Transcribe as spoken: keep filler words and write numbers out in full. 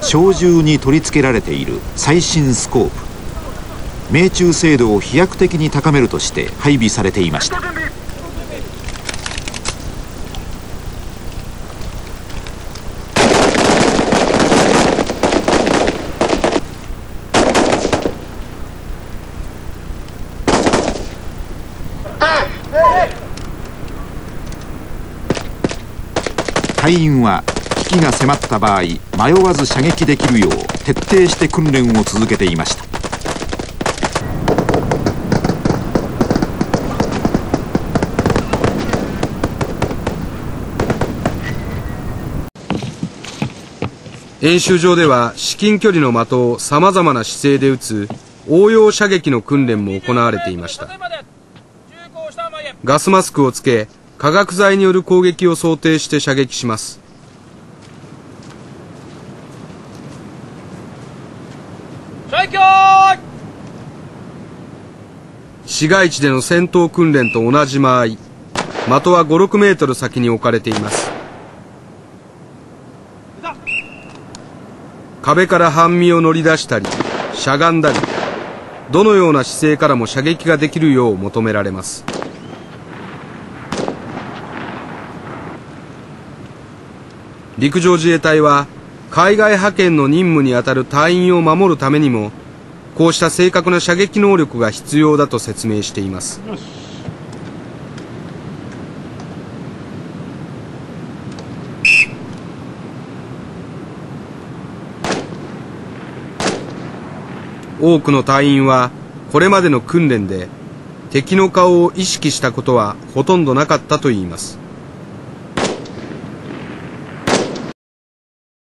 小銃に取り付けられている最新スコープ、命中精度を飛躍的に高めるとして配備されていました。隊員は危機が迫った場合迷わず射撃できるよう徹底して訓練を続けていました。 演習場では至近距離の的をさまざまな姿勢で撃つ応用射撃の訓練も行われていました。ガスマスクをつけ化学剤による攻撃を想定して射撃します。市街地での戦闘訓練と同じ間合い、的はご、ろくメートル先に置かれています。壁から半身を乗り出したりしゃがんだり、どのような姿勢からも射撃ができるよう求められます。陸上自衛隊は海外派遣の任務にあたる隊員を守るためにもこうした正確な射撃能力が必要だと説明しています。多くの隊員はこれまでの訓練で敵の顔を意識したことはほとんどなかったといいます。